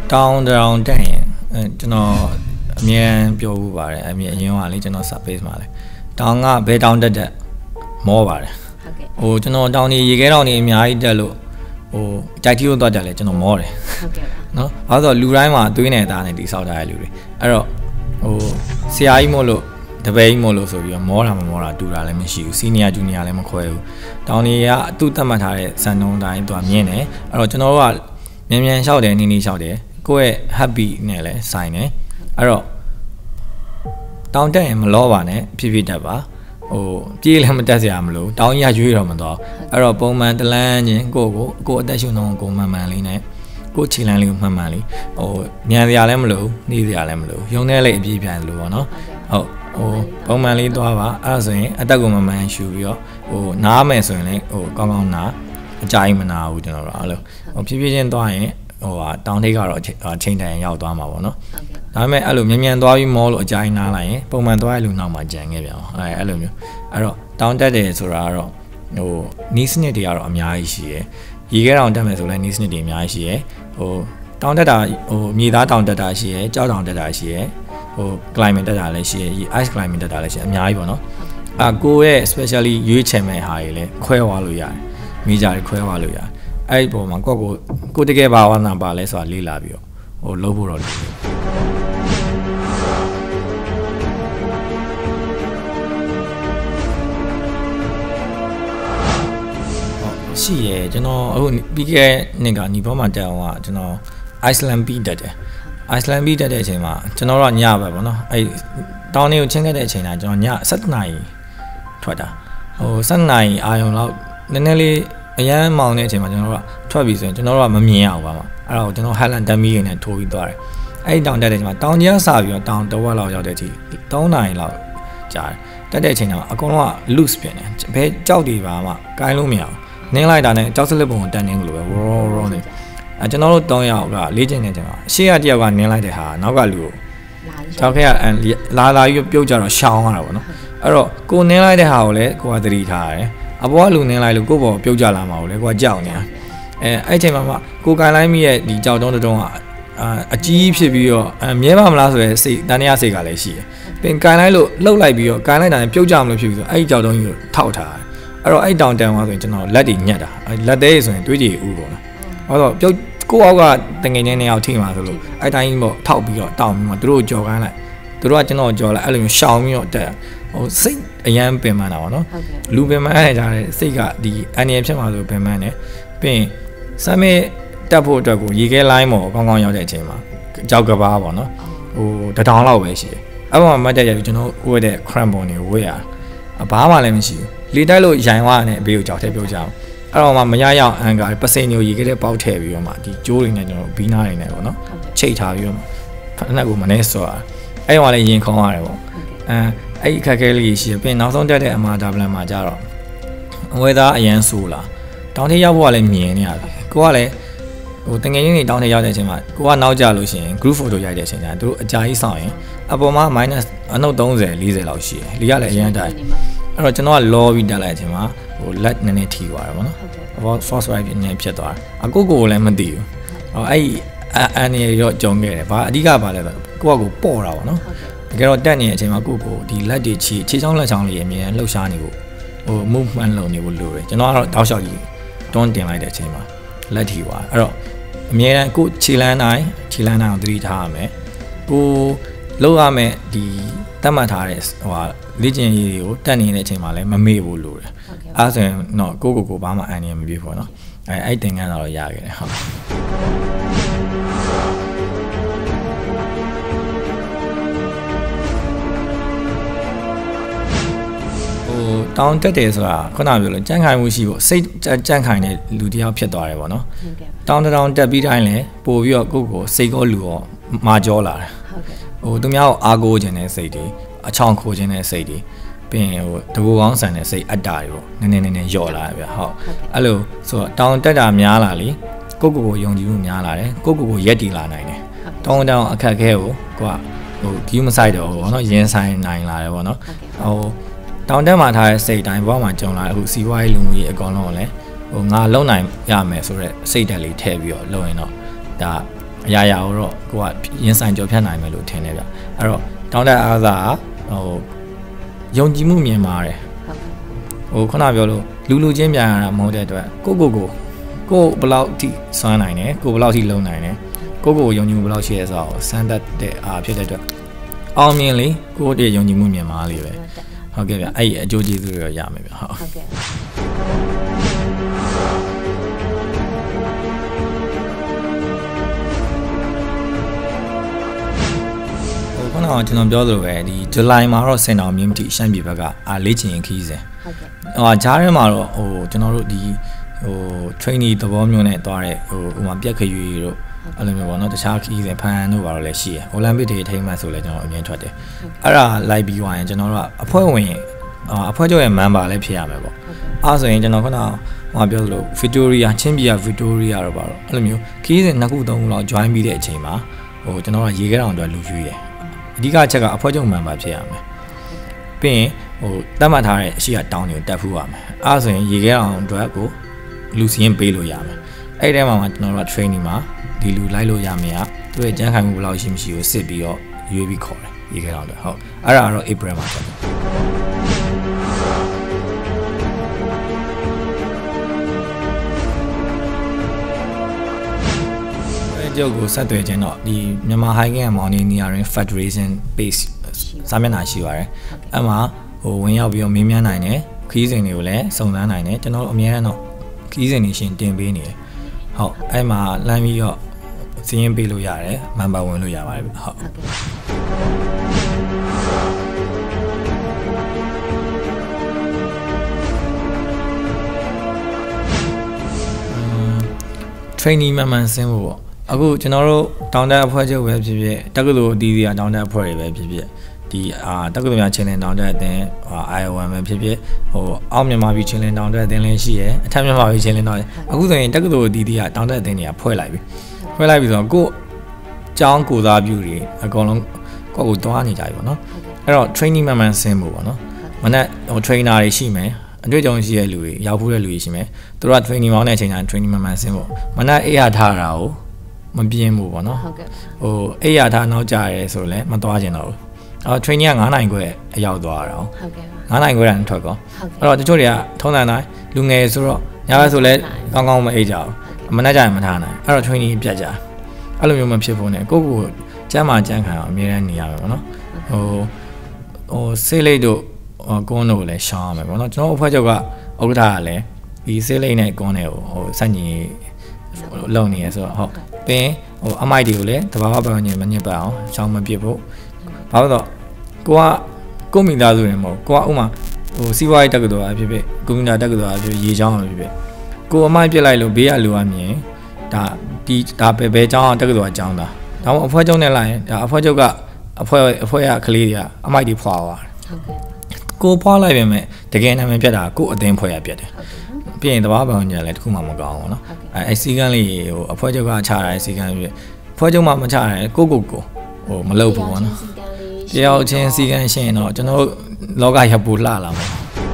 down ten ကျွန်တော်အမြဲပြောဦးပါတယ်အမြဲအရင်ကလေကျွန်တော် surface မှာလေတောင်ကဘယ်တောင်တက်မောပါတယ်ဟုတ်ကဲ့ကျွန်တော်တောင်နေရေခဲတောင်နေအများကြီးတက်လို့ကြိုက်တီကိုသွားတက်လေကျွန်တော်မောတယ်ဟုတ်ကဲ့နော်ဘာလို့လူတိုင်းမှာသွေးနဲ့သားနဲ့တိဆောက်ထားတဲ့လူတွေအဲ့တော့ဆရာကြီးမို့လို့တပည့်ကြီးမို့လို့ဆိုပြီးတော့မောတာမမောတာတူတာလည်းမရှိဘူး senior junior လည်းမခွဲဘူးတောင်နေကအတူတက်မှတ်ထားတဲ့စံနှုန်းတိုင်းသူကမြင်တယ်အဲ့တော့ကျွန်တော်တို့ကမြန်မြန်လျှောက်တယ်နီးနီးလျှောက်တယ်ကိုယ့်ရဲ့ happy နဲ့လည်းဆိုင်တယ်အဲ့တော့တောင်တက်ရင်မလောပါနဲ့ဖြည်းဖြည်းတက်ပါပြေးလည်းမတက်စရာမလိုတောင်ကြီးရွေးတော့မတော့အဲ့တော့ပုံမှန်တလန်းချင်းကိုအသက်ရှူနှုန်းကိုမှန်မှန်လေးနဲ့ကိုခြေလမ်းလေးကိုမှန်မှန်လေးမြန်စရာလည်းမလိုနှီးစရာလည်းမလိုရုံထဲလေးအပြေးပြန်လို့ပေါ့နော်ဟုတ်ပုံမှန်လေးသွားပါအဲ့ဒါဆိုရင်အသက်ကိုမှန်မှန်ရှူပြီးတော့နားမယ်ဆိုရင်လည်းကောင်းကောင်းနားအကြိုက်မနာဘူးကျွန်တော်တို့အဲ့လိုဖြည်းဖြည်းချင်းသွားရင်တောင်ထိပ်ကတော့ချိန်တန်ရောက်သွားမှာပေါ့နော်ဒါပေမဲ့အဲ့လိုမြန်သွားပြီးမောလို့အကြိုက်နားလိုက်ရင်ပုံမှန်သွားရလို့နောက်မှကြံခဲ့ပြန်အောင်အဲ့လိုမျိုးအဲ့တော့တောင်တက်တယ်ဆိုတာကတော့နီးစနစ်တွေကတော့အများကြီးရှိရယ်ရေခဲတောင်တက်မယ်ဆိုလည်းနီးစနစ်တွေအများကြီးရှိရယ်တောင်တက်တာမြေသားတောင်တက်တာရှိရယ်ကြောက်တောင်တက်တာရှိရယ်climate တက်တာလည်းရှိရယ် ice climate တက်တာလည်းရှိအများကြီးပေါ့နော်ကိုရဲ့ specially ရွေးချယ်မဲ့ဟာတွေလည်းခွဲသွားလို့ရတယ်မိကြတွေခွဲသွားလို့ရတယ်အဲ့ဒီပုံမှာကိုတကယ်ဘာဝနာပါလဲဆိုတာလေးလာပြီးတော့လုံးဖို့တော့ရှိရယ်ကျွန်တော်အခုပြီးခဲ့နှစ်ကညီဘောမှာတက်အောင်ကကျွန်တော် Iceland Beach တက်တယ် Iceland Beach တက်တဲ့အချိန်မှာကျွန်တော်တို့ညပဲပေါ့နော်အဲ့တောင်းနေကိုချင်းခဲ့တဲ့အချိန်တိုင်းကျွန်တော်ည7 နာရီထွက်တာ7 နာရီအာရုံလောက်နည်းနည်းလေးအရန်မောင်တဲ့အချိန်မှာကျွန်တော်တို့ကထွက်ပြီဆိုရင်ကျွန်တော်တို့ကမမြင်ရအောင်ပါမှာအဲ့တော့ကျွန်တော် Highland တက်မီးနဲ့ထိုးပြီးသွားတယ်အဲ့ဒီတောင်တက်တဲ့အချိန်မှာတောင်ကြီးကစပြီးတော့တောင်တစ်ဝက်လောက်ရောက်တဲ့အချိန်3 နာရီလောက်ကြာတယ်တက်တဲ့အချိန်တော့အကုန်လုံးက loose ဖြစ်နေဘယ်ကြောက်တွေပါမှကိုင်းလို့မရအောင်နင်းလိုက်တာနဲ့ကြောက်စလစ်ပုံကိုတက်နေလို့ပဲရောနေကျွန်တော်တို့3ယောက်ကလေ့ကျင့်နေကြတာအရှိရတယောက်ကနင်းလိုက်တဲ့ဟာနောက်ကလူကိုကြောက်ခဲ့ရလာပြီးပြုတ်ကြတော့ရှောင်းရတာပေါ့နော်အဲ့တော့ကိုနင်းလိုက်တဲ့ဟာကိုလည်းကိုကသတိထားရတယ်အပေါ်ကလူနင်းလိုက်လို့ကိုပေါ်ပြုတ်ကြလာမှာကိုလည်းကိုကကြောက်နေတာအဲ့အချိန်မှာကိုကိုင်လိုက်မိရဲ့ဒီကြောက်တုံးကအကြီးဖြစ်ပြီးတော့မြဲပါမလားဆိုရဲစိတ်တန်ရစိတ်ကလည်းရှိတယ်ပင်ကိုင်လိုက်လို့လှုပ်လိုက်ပြီးတော့ကိုင်လိုက်တာနဲ့ပြုတ်ကြမလို့ဖြစ်ပြီးဆိုအဲ့ဒီကြောက်တုံးကြီးကိုထောက်ထားတယ်အဲ့တော့အဲ့တောင်တန်သွားဆိုရင်ကျွန်တော်လက်တွေညက်တာလက်သေးဆိုရင်တွေးကြည့်ဦးပေါ့နော်အဲ့တော့ပြုတ်ကိုအောက်ကတငယ်ချင်း2ယောက်ထိမှာဆိုလို့အဲ့တိုင်းပေါ့ထောက်ပြီးတော့တောင်းပြီးမှသူတို့ကြော်ခိုင်းလိုက်သူတို့ကကျွန်တော်ကြော်လိုက်အဲ့လိုမျိုးရှောင်ပြီးတော့တက်စိတ်အရန်ပင်ပန်းတာပေါ့နော်လူပင်ပန်းရကြတဲ့စိတ်ကဒီအန်ရဖြစ်မှာဆိုပင်ပန်းတယ်ပြီးစမ်းမေတက်ဖို့အတွက်ကိုရေခဲလိုင်းပေါ့ကောင်းကောင်းရောက်တဲ့အချိန်မှာကြောက်ကဘာပေါ့နော်တထောင်လောက်ပဲရှိတယ်အဲ့မှာမတ်တက်ရပြီးကျွန်တော်ဝတ်တဲ့ crampon တွေဝတ်ရဘာမှလည်းမရှိဘူးလေတိုက်လို့ရိုင်သွားတယ်အဘေးကိုကြောက်ထဲပြုတ်ကြအောင်အဲ့တော့မှမရရအောင်အန်ကာပစိန်ညိုရေခဲတဲ့ပေါက်ထည့်ပြီးတော့မှဒီကျိုးတွေနဲ့ကျွန်တော်ဘီးနားတွေနဲ့ပေါ့နော်ချိတ်ထားပြီးတော့ဖက်နှက်ကိုမနေစောတာအဲ့တော့လည်းရင်ခုံရတယ်ပေါ့အဲ့အခက်ခဲလေးရှိတယ်ပြီးနောက်ဆုံးတက်တဲ့အမာဒါပလန်မှာကြတော့အဝဲသားအရန်ဆိုးလာတောင်ထရောက်ဖို့ကလည်းမြင်နေရတယ်ကိုကလည်းတငယ်ချင်းတွေတောင်ထရောက်တဲ့အချိန်မှာကိုကနောက်ကျလို့ရှိရင် group photo ရိုက်တဲ့အချိန်ကျရင်တို့အကြာကြီးဆောင်ရင်အပေါ်မှာ minus အနှုတ်30 40လောက်ရှိတယ်လီကလည်းအရန်တိုင်းအဲ့တော့ကျွန်တော်ကလောပြီးတက်လိုက်တဲ့အချိန်မှာလက်နည်းနည်းထိသွားတယ်ပေါ့နော် force right နည်းဖြစ်သွားတယ်အကိုလည်းမသိဘူးအဲ့အန်ရရောကြုံခဲ့တယ်ဘာအဓိကဘာလဲဆိုကိုကပေါ့တာပေါ့နော်တကယ်တော့တက်နေတဲ့အချိန်မှာကိုဒီလက်တွေခြေချောင်းလက်ချောင်းလေးအမြဲလှုပ်ရှားနေဖို့movement လုပ်နေဖို့လိုတယ်ကျွန်တော်ကတော့တောက်လျှောက်ကြီးတွန်းတင်လိုက်တဲ့အချိန်မှာလက်ထီသွားအဲ့တော့အမြဲတမ်းကိုခြေလန်းတိုင်းကိုသတိထားရမယ်ကိုလောက်ရမယ်ဒီတတ်မှတ်ထားတဲ့လေ့ကျင့်ရေးတွေကိုတက်နေတဲ့အချိန်မှာလည်းမမေ့ဘူးလို့တယ်အဲဆိုရင်တော့ကိုဘာမှအန်ရမပြေဘူးเนาะအဲ့သင်ခန်းတော့ရခဲ့တယ်ဟုတ်တောင်းတက်တယ်ဆိုတာခုနပြောလို့ကြံ့ခိုင်မှုရှိဖို့စိတ်ကြံ့ခိုင်တဲ့လူတယောက်ဖြစ်သွားတယ်ပေါ့နော်တောင်းတက်ပြီးတိုင်းလည်းပို့ပြီးတော့ကိုစိတ်ကောလူရောမာကြောလာတယ်သူများကိုအားကိုးခြင်းတဲ့စိတ်တွေအချောင်ခိုးခြင်းတဲ့စိတ်တွေပြီးရင်တကူကောင်းဆန်တဲ့စိတ်အတ္တတွေပေါ့နည်းနည်းလျော့လာတယ်ဗျဟုတ်အဲ့လိုဆိုတော့တောင်းတက်တာများလာလေကိုယုံကြည်မှုများလာတယ်ကိုရက်တည်လာနိုင်တယ်တောင်းအခက်ခဲကိုဂီးမဆိုင်တော့ဘူးပေါ့နော်ရင်ဆိုင်နိုင်လာတယ်ပေါ့နော်တောင်တက်မှာထားတဲ့စိတ်တိုင်းဘဝမှာကြုံလာအခုစီးပွားရေးလူမှုရေးအကောင်လုံးကိုလည်းငါလုံနိုင်ရမယ်ဆိုတော့စိတ်ဓာတ်လေးထည့်ပြီးတော့လုပ်ရင်တော့ဒါအအရာတော့ကိုကရင်ဆိုင်ကြော်ဖြတ်နိုင်မယ်လို့ထင်တယ်ဗျအဲ့တော့တောင်းတအားသာဟိုယုံကြည်မှုမြင်ပါတယ်ဟိုခုနပြောလို့လူချင်းပြန်ရတာမဟုတ်တဲ့အတွက်ကိုဘယ်လောက်ထိစွမ်းနိုင်တယ်ကိုဘယ်လောက်ထိလုံနိုင်တယ်ကိုယုံကြည်မှုဘယ်လောက်ရှိရဲဆိုတော့စမ်းသပ်တဲ့အားဖြစ်တဲ့အတွက်အောင်မြင်လေကိုတည်းယုံကြည်မှုမြင်ပါလေပဲဟုတ်ကဲ့ဗျအဲ့အကျိုးကျေးဇူးတွေရမယ်ဗျဟုတ်ကဲ့ခုနကကျွန်တော်ပြောသလိုပဲဒီဇူလိုင်မှာတော့စင်တော်မြင့်မတိရှမ်းပြည်ဘက်ကလေ့ကျင့်ရင်ခီးစဉ်ဟုတ်ကဲ့ဂျားထဲမှာတော့ဟိုကျွန်တော်တို့ဒီtrainee သဘောမျိုးနဲ့တွားတဲ့ဟိုမှာပြက်ခရွေတို့အဲ့လိုမျိုးပေါ့နော်တခြားခီးစဉ်ဖန်တို့ဘာလို့လဲရှိရယ်အိုလံပစ်တွေထိမှတ်ဆိုလဲကျွန်တော်အမြင်ထွက်တယ်အဲ့ဒါလိုက်ပြီးသွားရင်ကျွန်တော်တို့ကအဖွဲ့ဝင်အဖွဲ့ချုပ်ရဲ့ member လည်းဖြစ်ရမယ်ပေါ့အဲ့ဆိုရင်ကျွန်တော်ခုနကပြောသလို Victoria ချင်းပြည်က Victoria တော့ပါတော့အဲ့လိုမျိုးခီးစဉ်2ခု3ခုလောက် join ပြီးတဲ့အချိန်မှာဟိုကျွန်တော်ကရေခဲတောင်အတွက်လူရွေးတယ်အဓိကအချက်ကအဖွဲ့ချုပ် member ဖြစ်ရမယ်ပြီးရင်ဟိုတတ်မှတ်ထားတဲ့အရှိကတောင်းတွေကိုတက်ဖူးရမယ်အဲ့ဆိုရင်ရေခဲတောင်အတွက်ကိုလူစီရင်ပေးလို့ရမယ်အဲ့ဒီထဲမှာကျွန်တော်တို့ training မှာဒီလူလိုက်လို့ရမယ်อ่ะသူရဲ့ကြမ်းခိုင်မှုဘယ်လောက်ရှိမရှိကိုစစ်ပြီးတော့ရွေးပြီးခေါ်တယ်ရေခဲတောင်အတွက်ဟုတ်အဲ့ဒါကတော့ April မှာဖြစ်တယ်ကျုပ်ကိုဆက်သွယ်ခြင်းတော့ဒီမြန်မာ hiking and mountaineering federation base စာမျက်နှာရှိပါတယ်အဲ့မှာဟိုဝင်ရောက်ပြီးတော့မေးမြန်းနိုင်တယ်ခီးစဉ်တွေကိုလည်းစုံစမ်းနိုင်တယ်ကျွန်တော်တို့အများအားတော့ခီးစဉ်တွေရှင်တင်ပေးနေတယ်ဟုတ်အဲ့မှာလမ်းပြီးတော့စီးရင်ပေးလို့ရတယ် member ဝင်လို့ရပါတယ်ဟုတ်training မှန်ဆင်းဖို့ပေါ့အခုကျွန်တော်တို့တောင်းတအဖွဲ့ချုပ်ပဲဖြစ်ဖြစ်တက္ကသိုလ်အသီးသီးကတောင်းတအဖွဲ့တွေပဲဖြစ်ဖြစ်ဒီတက္ကသိုလ်များချင်းလင်းတောင်းတဲ့အသင်း IOM ပဲဖြစ်ဖြစ်ဟိုအောက်မြန်မာပြည်ချင်းလင်းတောင်းတဲ့အသင်းလည်းရှိရယ်အထက်မြန်မာပြည်ချင်းလင်းတောင်းအခုဆိုရင်တက္ကသိုလ်အသီးသီးကတောင်းတဲ့အသင်းတွေကဖွဲ့လိုက်ပြီဆိုတော့ကိုကျောင်းကိုသားပြုတွေအကုန်လုံးကိုတွားနေကြပြီပေါ့နော်အဲ့တော့ training မှန်ဆင်းဖို့ပေါ့နော်မနေ့ဟို trainer တွေရှိမယ်အတွေ့အကြုံရှိတဲ့လူတွေရောက်ဖို့တဲ့လူတွေရှိမယ်သူတို့က training ပေါင်းတဲ့အချိန်တိုင်း training မှန်ဆင်းဖို့မနေ့အေးရထားတာကိုမပြင်းဘူးပေါ့နော်ဟုတ်ကဲ့ဟိုအိယာထားနောက်ကြရဲဆိုလည်းမသွားကျင်တော့ဘူးအော် training က9နိုင်ခွဲအရောက်သွားတာဟုတ်ကဲ့9နိုင်ခွဲတန်းထွက်ကောအဲ့တော့တချို့တွေကထုံးစံတိုင်းလူငယ်ဆိုတော့ညဘက်ဆိုလည်းကောင်းကောင်းမအိပ်ကြဘူးမနေ့ကျရင်မထားနိုင်အဲ့တော့ training ပြတ်ကြအဲ့လိုမျိုးမဖြစ်ဖို့နဲ့ကိုကျမ်းမာကျမ်းခံအောင်အမြဲတမ်းနေရမယ်ပေါ့နော်ဟိုဆေးလိတ်တို့ကွန်းတို့လည်းရှောင်းရမယ်ပေါ့နော်ကျွန်တော်အဖွဲ့ချုပ်ကဥက္ကဋ္ဌကလည်းဒီဆေးလိတ်နဲ့ကွန်းတွေကိုဟိုစက်ညီလုံနေရဆိုတော့ဟုတ်ပင်ဟိုအမိုက်တွေကိုလည်းတဘာဝပတ်ဝန်းကျင်မညစ်ပတ်အောင်ရှောင်းမပြစ်ဖို့ဘာလို့တော့ကိုမိသားစုတွေမဟုတ်ကိုကဥမာဟိုစီးပွားရေးတက္ကသိုလ်အဖြစ်ဖြစ်ကွန်ပျူတာတက္ကသိုလ်အဖြစ်ရေချောင်းအဖြစ်ဖြစ်ကိုအမိုက်ပြစ်လိုက်လို့ဘေးကလူအမြင်ဒါဘယ်ကျောင်းတက္ကသိုလ်အကျောင်းသားဒါမှမဟုတ်အဖွဲ့ချုပ်နဲ့လိုက်ရင်ဒါအဖွဲ့ချုပ်ကအဖွဲ့ရကလေးတွေကအမိုက်တွေဖွာသွားတယ်ကိုဖွာလိုက်ပြင်မဲ့တကယ်နာမည်ပြတ်တာကိုအသင်းဖွဲ့ရပြတ်တယ်ပြီးရင်တဘာပေါင်းညာလည်းတခုမှမကောင်းဘူးเนาะအဲစီကန်းလေးဟိုအဖွဲ့ချုပ်ကချတာစီကန်းပြအဖွဲ့ချုပ်မှမချတယ်ကိုဟိုမလုပ်ဘူးပေါ့နော်တယောက်ချင်းစီကန်းရှင်းတော့ကျွန်တော်လောကရပူလှလာမှာ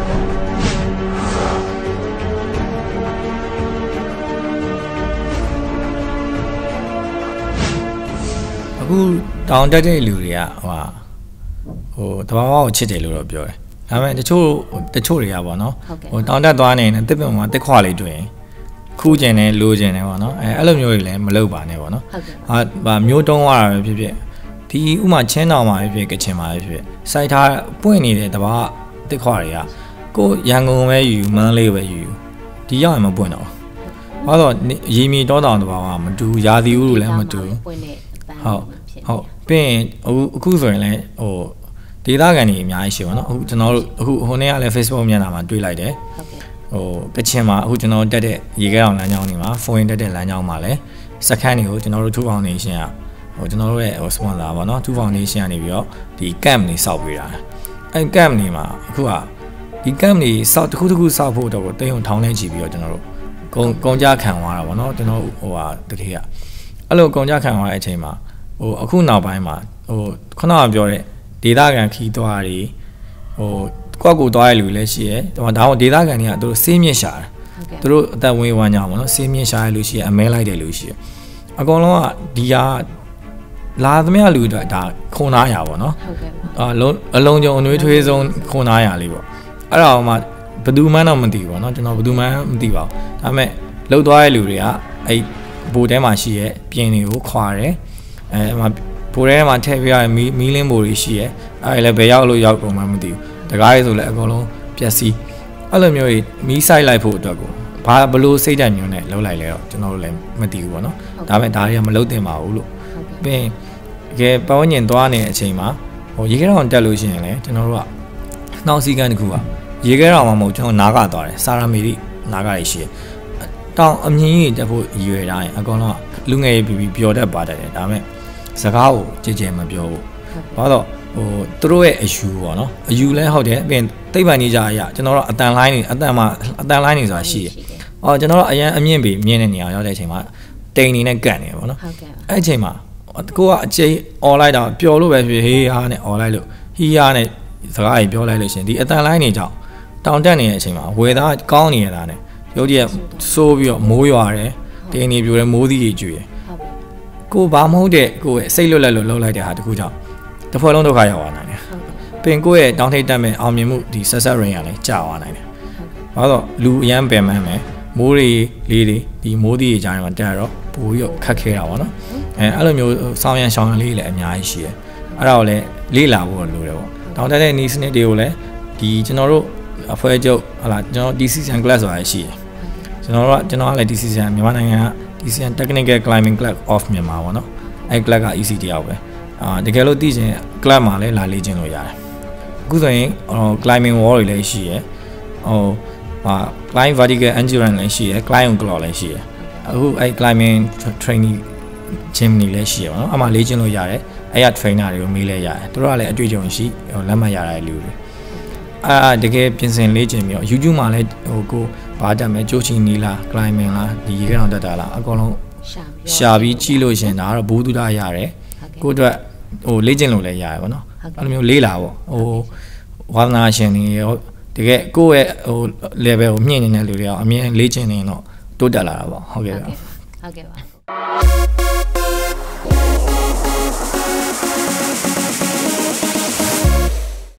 အခုတောင်တက်တဲ့လူတွေကဟိုတဘာဝကိုချစ်တယ်လို့တော့ပြောတယ်ဒါပေမဲ့တချို့တွေကပေါ့နော်ဟိုတောင်တက်သွားနေတယ်တစ်ပင်မှာတစ်ခွလေးတွေ့ရင်ခူးကျင်တယ်လိုကျင်တယ်ပေါ့နော်အဲ့လိုမျိုးတွေလည်းမလုပ်ပါနဲ့ပေါ့နော်ဟာမျိုးတုံးသွားတာပဲဖြစ်ဖြစ်ဒီဥမာချင်းတောင်မှာဖြစ်ဖြစ်ကချင်မှာဖြစ်ဖြစ်စိုက်ထားပွင့်နေတဲ့တဘာတစ်ခွတွေကကိုရန်ကုန်ပဲယူမန်းလေးပဲယူဒီရောက်ရင်မပွင့်တော့ဘာလို့ရေမီတောတောင်တဘာကမတူရာသီဥတုလည်းမတူဟုတ်ပြီးရင်အခုဆိုရင်လည်းဟိုဒေတာကန်တွေအများကြီးရှိပါတော့အခုကျွန်တော်တို့အခုဟိုနေ့ကလည်း Facebook မျက်နှာမှာတွေ့လိုက်တယ်ဟိုကချင်မှာအခုကျွန်တော်တက်တဲ့ရေခဲအောင်လမ်းကြောင်းတွေမှာဖိုရင်တက်တဲ့လမ်းကြောင်းမှာလည်းစခန်းတွေကိုကျွန်တော်တို့2 foundation ကဟိုကျွန်တော်တို့ရဲ့ဟို sponsor ပါเนาะ2 foundation ကနေပြီးတော့ဒီ camp တွေစောက်ပေးတာအဲ camp တွေမှာအခုကဒီ camp တွေစောက်တစ်ခုစောက်ဖို့တော့ကိုတိမ်ုံထောင်းနေကြည့်ပြီးတော့ကျွန်တော်တို့ကုန်ကြခံသွားတာပေါ့เนาะကျွန်တော်ဟိုဟာတကယ်ကအဲ့လိုကုန်ကြခံသွားတဲ့အချိန်မှာဟိုအခုနောက်ပိုင်းမှာဟိုခုနကပြောတဲ့ဒေတာကန်ခီးသွားတွေဟိုကိုသွားရလူလည်းရှိရဲဒါမှဒေတာကန်တွေကသူတို့စေးမြင့်ရှာတယ်သူတို့အသက်ဝင်းဝမ်းကြအောင်ပေါ့နော်စေးမြင့်ရှာရလူရှိရဲအမဲလိုက်တယ်လူရှိရဲအကောင်လုံးကဒီဟာလာသမျှလူတွေဒါခုံသားရပါတော့ဟုတ်ကဲ့အလုံးကြုံအနှွေးထွေးဆုံးခုံသားရလေးပေါ့အဲ့ဒါမှဘယ်သူမှတော့မသိဘူးเนาะကျွန်တော်ဘယ်သူမှမသိပါဘူးဒါပေမဲ့လှုပ်သွားတဲ့လူတွေကအဲ့ဘိုထဲမှာရှိရဲ့ပြင်တွေကိုခွာတယ်မှာဘိုထဲမှာထည့်ပြရမီးလင်းဘိုတွေရှိရဲ့အဲ့လည်းဘယ်ရောက်လို့ရောက်ကုန်မှမသိဘူးတကားရေးဆိုလည်းအကုန်လုံးပျက်စီးအဲ့လိုမျိုးမီးဆိုင်လိုက်ဖို့အတွက်ကိုဘာဘလို့စိတ်ဓာတ်မျိုးနဲ့လှုပ်လိုက်လဲတော့ကျွန်တော်တို့လည်းမသိဘူးပေါ့နော်ဒါပေမဲ့ဒါတွေကမလှုပ်တင်ပါဘူးလို့ပြီးကဲပတ်ဝန်းကျင်သွားနေတဲ့အချိန်မှာဟိုရေခဲတောင်တက်လို့ရှိရင်လည်းကျွန်တော်တို့ကနှောက်စည်းကမ်းတစ်ခုကရေခဲတောင်မှာမဟုတ်ကျွန်တော်နားကသွားတယ်စာရမီတိနားကရရှိတယ်တောင်အမြင့်ကြီးတက်ဖို့ရည်ရွယ်ထားရင်အကောင်လုံးလူငယ်ပြီးပျော်တတ်ပါတတ်တယ်ဒါပေမဲ့စကားကိုကြည်ကြဲမပြောဘူးဘာလို့ဟိုသူတို့ရဲ့အယူပေါ့နော်အယူလဲဟုတ်တယ်ပြီးသိပ္ပံကြီးကြအရာကျွန်တော်တို့အတန်လိုင်းနေအတန်လိုင်းနေဆိုတာရှိတယ်ကျွန်တော်တို့အရန်အမြင့်ပြီးမြင့်တဲ့နေရာရောက်တဲ့အချိန်မှာတိန်နေနဲ့ကန်နေပေါ့နော်အဲ့အချိန်မှာကိုကအချိန်អော်လိုက်တာပျော်လို့ပဲဖြစ်ဟေးဟာနဲ့អော်လိုက်လို့ဟီးဟာနဲ့စကားကြီးပြောလိုက်လို့ရှင်ဒီအတန်လိုင်းနေကြောင်တောင်တက်နေတဲ့အချိန်မှာဝေသားကောင်းနေရတာနဲ့ရုပ်တရက်စိုးပြီးတော့မိုးရွာတယ်တင်းနေပြိုတယ်မိုးသီးကြီးကျွေးတယ်ကိုဘာမဟုတ်တဲ့ကိုရဲ့စိတ်လွတ်လပ်လို့လှုပ်လိုက်တဲ့ဟာတခုကြောင့်တစ်ဖွဲ့လုံးဒုက္ခရောက်သွားနိုင်တယ်ပင်ကိုရဲ့တောင်းထိတ်တက်မဲ့အောင်မြင်မှုဒီဆက်ဆက်ရင်ရလည်းကြာသွားနိုင်တယ်ဘာလို့လူအရန်ပယ်မှန်းမယ်မိုးတွေလေးတွေဒီမိုးသီးကြီးကြားထဲမှာတက်တော့ပိုပြီးတော့ခက်ခဲတာပေါ့နော်အဲ့လိုမျိုးစောင်းရန်ရှောင်းရန်လေးလည်းအများကြီးရှိတယ်အဲ့ဒါကိုလည်းလေ့လာဖို့လိုတယ်ပေါ့တောင်းတက်တဲ့နီးစနစ်တွေကိုလည်းဒီကျွန်တော်တို့အဖွဲ့ချုပ်ဟလာကျွန်တော် DCCN class ဆိုတာရှိတယ်ကျွန်တော်ကလည်း DCCN မြန်မာနိုင်ငံက DCCN Technical Climbing Club of Myanmar ပေါ့နော်အဲ့ club က EC တယောက်ပဲတကယ်လို့သိချင် club မှာလည်းလာလေ့ကျင့်လို့ရတယ်အခုဆိုရင်climbing wall တွေလည်းရှိရယ်climb vertical endurance လည်းရှိရယ် climb on claw လည်းရှိရယ်အခုအဲ့ climbing training gym တွေလည်းရှိရယ်ပေါ့နော်အမှလေ့ကျင့်လို့ရတယ်အဲ့ရ trainer တွေကိုမေးလဲရတယ်သူတို့ကလည်းအတွေ့အကြုံရှိလက်မှတ်ရတဲ့လူတွေတကယ်ပြင်ဆင်လေ့ကျင့်ပြီးတော့ YouTube မှာလည်းဟိုကိုဘာတက်မယ်ကြိုးချီနီလား climbing လားဒီရေကောင်တက်တာလားအကုန်လုံးရှာပြီးကြည့်လို့ရှင်ဒါကတော့ဘူးတူတာရတယ်ကိုအတွက်ဟိုလေ့ကျင့်လို့လည်းရတယ်ပေါ့နော်အဲ့လိုမျိုးလေးလာပေါ့ဟိုဝါသနာရှင်တွေရောတကယ်ကိုယ့်ရဲ့ဟို level ကိုမြင့်နေတဲ့လူတွေရောအမြင်လေ့ကျင့်နေတော့တိုးတက်လာတာပေါ့ဟုတ်ကဲ့ပါ